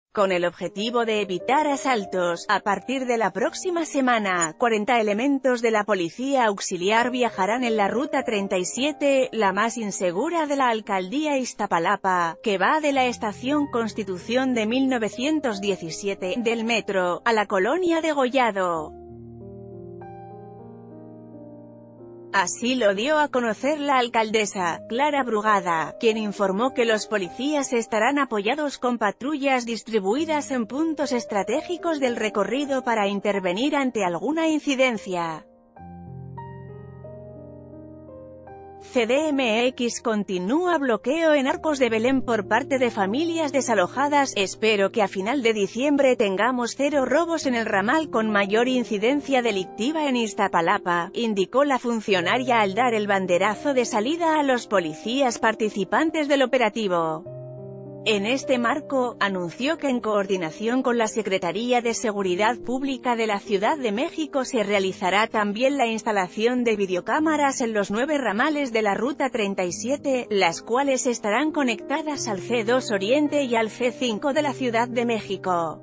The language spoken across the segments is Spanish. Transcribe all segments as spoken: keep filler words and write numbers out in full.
Con el objetivo de evitar asaltos, a partir de la próxima semana, cuarenta elementos de la Policía Auxiliar viajarán en la Ruta treinta y siete, la más insegura de la Alcaldía Iztapalapa, que va de la Estación Constitución de mil novecientos diecisiete, del metro, a la Colonia de Gollado. Así lo dio a conocer la alcaldesa, Clara Brugada, quien informó que los policías estarán apoyados con patrullas distribuidas en puntos estratégicos del recorrido para intervenir ante alguna incidencia. C D M X continúa bloqueo en Arcos de Belén por parte de familias desalojadas. Espero que a final de diciembre tengamos cero robos en el ramal con mayor incidencia delictiva en Iztapalapa, indicó la funcionaria al dar el banderazo de salida a los policías participantes del operativo. En este marco, anunció que en coordinación con la Secretaría de Seguridad Pública de la Ciudad de México se realizará también la instalación de videocámaras en los nueve ramales de la Ruta treinta y siete, las cuales estarán conectadas al C dos Oriente y al C cinco de la Ciudad de México.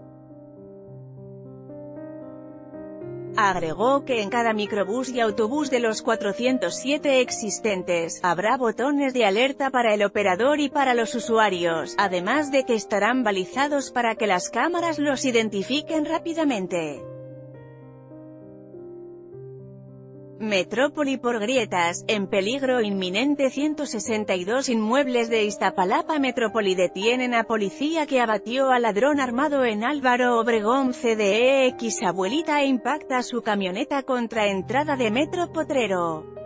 Agregó que en cada microbús y autobús de los cuatrocientos siete existentes, habrá botones de alerta para el operador y para los usuarios, además de que estarán balizados para que las cámaras los identifiquen rápidamente. Metrópoli por grietas, en peligro inminente. Ciento sesenta y dos inmuebles de Iztapalapa Metrópoli detienen a policía que abatió a ladrón armado en Álvaro Obregón. C D E X abuelita impacta su camioneta contra entrada de Metro Potrero.